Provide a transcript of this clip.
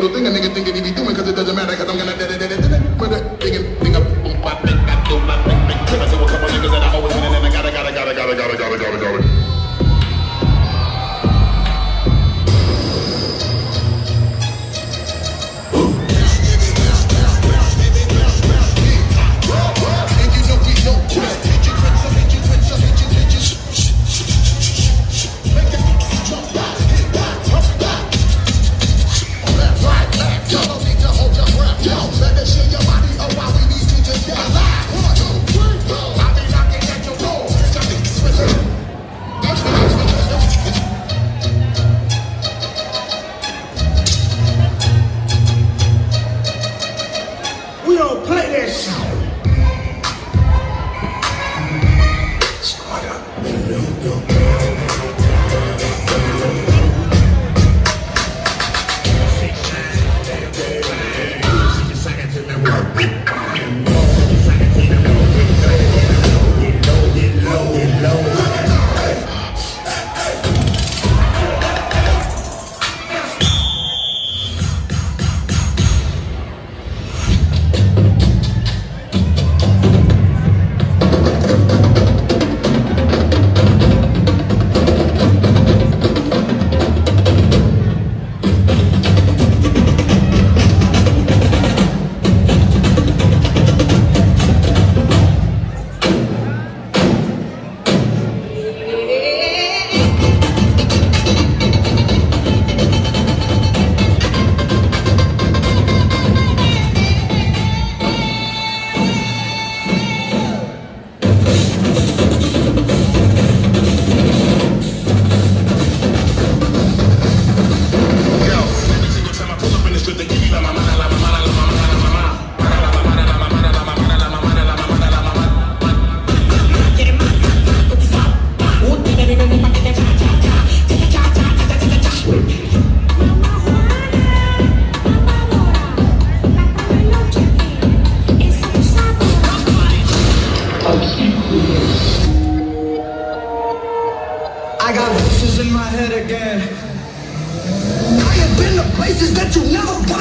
little thing a nigga thinking he be doing, cause it doesn't matter, cause I'm gonna put a thing up, boom, bop, bing, bop, do my bing, bing, till I see a couple niggas that I always win, and then I gotta. We don't play that shit. I got voices in my head again. I have been to places that you never been.